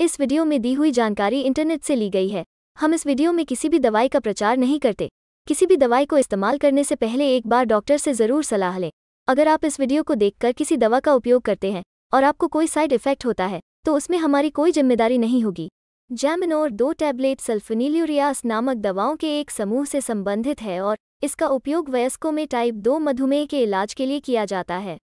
इस वीडियो में दी हुई जानकारी इंटरनेट से ली गई है। हम इस वीडियो में किसी भी दवाई का प्रचार नहीं करते। किसी भी दवाई को इस्तेमाल करने से पहले एक बार डॉक्टर से ज़रूर सलाह लें। अगर आप इस वीडियो को देखकर किसी दवा का उपयोग करते हैं और आपको कोई साइड इफ़ेक्ट होता है तो उसमें हमारी कोई जिम्मेदारी नहीं होगी। जेमिनोर 2 टैबलेट सल्फोनीलुरियास नामक दवाओं के एक समूह से संबंधित है और इसका उपयोग वयस्कों में टाइप 2 मधुमेह के इलाज के लिए किया जाता है।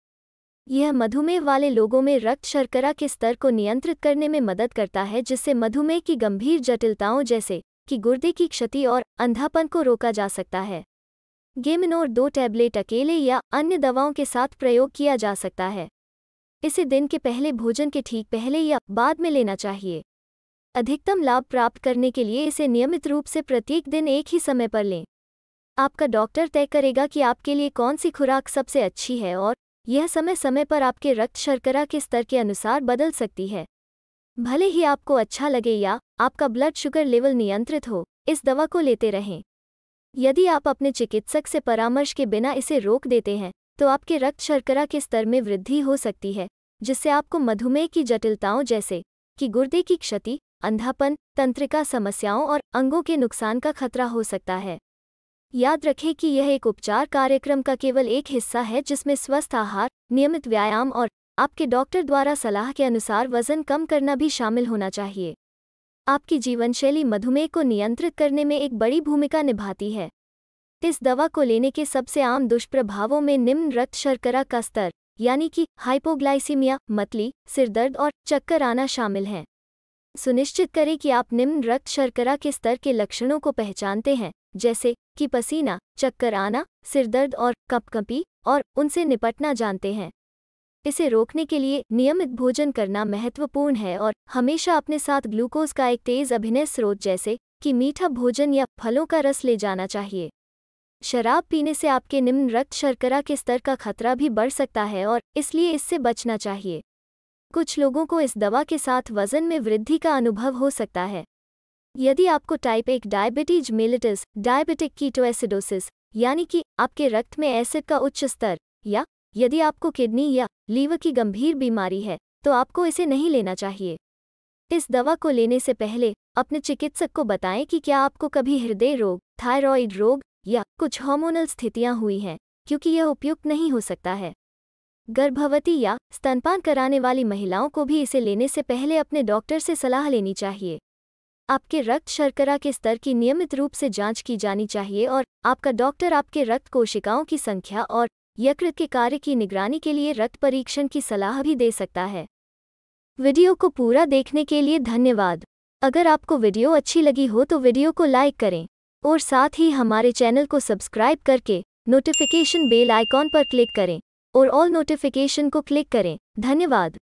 यह मधुमेह वाले लोगों में रक्त शर्करा के स्तर को नियंत्रित करने में मदद करता है, जिससे मधुमेह की गंभीर जटिलताओं जैसे कि गुर्दे की क्षति और अंधापन को रोका जा सकता है। गेमिनोर 2 टैबलेट अकेले या अन्य दवाओं के साथ प्रयोग किया जा सकता है। इसे दिन के पहले भोजन के ठीक पहले या बाद में लेना चाहिए। अधिकतम लाभ प्राप्त करने के लिए इसे नियमित रूप से प्रत्येक दिन एक ही समय पर लें। आपका डॉक्टर तय करेगा कि आपके लिए कौन सी खुराक सबसे अच्छी है और यह समय समय पर आपके रक्त शर्करा के स्तर के अनुसार बदल सकती है। भले ही आपको अच्छा लगे या आपका ब्लड शुगर लेवल नियंत्रित हो, इस दवा को लेते रहें। यदि आप अपने चिकित्सक से परामर्श के बिना इसे रोक देते हैं तो आपके रक्त शर्करा के स्तर में वृद्धि हो सकती है, जिससे आपको मधुमेह की जटिलताओं जैसे कि गुर्दे की क्षति, अंधापन, तंत्रिका समस्याओं और अंगों के नुकसान का खतरा हो सकता है। याद रखें कि यह एक उपचार कार्यक्रम का केवल एक हिस्सा है, जिसमें स्वस्थ आहार, नियमित व्यायाम और आपके डॉक्टर द्वारा सलाह के अनुसार वजन कम करना भी शामिल होना चाहिए। आपकी जीवनशैली मधुमेह को नियंत्रित करने में एक बड़ी भूमिका निभाती है। इस दवा को लेने के सबसे आम दुष्प्रभावों में निम्न रक्त शर्करा का स्तर यानी कि हाइपोग्लाइसीमिया, मतली, सिरदर्द और चक्कर आना शामिल हैं। सुनिश्चित करें कि आप निम्न रक्त शर्करा के स्तर के लक्षणों को पहचानते हैं, जैसे कि पसीना, चक्कर आना, सिरदर्द और कँपकँपी, और उनसे निपटना जानते हैं। इसे रोकने के लिए नियमित भोजन करना महत्वपूर्ण है और हमेशा अपने साथ ग्लूकोज का एक तेज़ अभिनय स्रोत जैसे कि मीठा भोजन या फलों का रस ले जाना चाहिए। शराब पीने से आपके निम्न रक्त शर्करा के स्तर का खतरा भी बढ़ सकता है और इसलिए इससे बचना चाहिए। कुछ लोगों को इस दवा के साथ वजन में वृद्धि का अनुभव हो सकता है। यदि आपको type 1 diabetes mellitus, diabetic ketoacidosis यानी कि आपके रक्त में एसिड का उच्च स्तर, या यदि आपको किडनी या लीवर की गंभीर बीमारी है तो आपको इसे नहीं लेना चाहिए। इस दवा को लेने से पहले अपने चिकित्सक को बताएं कि क्या आपको कभी हृदय रोग, थायराइड रोग या कुछ हार्मोनल स्थितियां हुई हैं, क्योंकि यह उपयुक्त नहीं हो सकता है। गर्भवती या स्तनपान कराने वाली महिलाओं को भी इसे लेने से पहले अपने डॉक्टर से सलाह लेनी चाहिए। आपके रक्त शर्करा के स्तर की नियमित रूप से जांच की जानी चाहिए और आपका डॉक्टर आपके रक्त कोशिकाओं की संख्या और यकृत के कार्य की निगरानी के लिए रक्त परीक्षण की सलाह भी दे सकता है। वीडियो को पूरा देखने के लिए धन्यवाद। अगर आपको वीडियो अच्छी लगी हो तो वीडियो को लाइक करें और साथ ही हमारे चैनल को सब्सक्राइब करके नोटिफिकेशन बेल आइकॉन पर क्लिक करें और ऑल नोटिफिकेशन को क्लिक करें। धन्यवाद।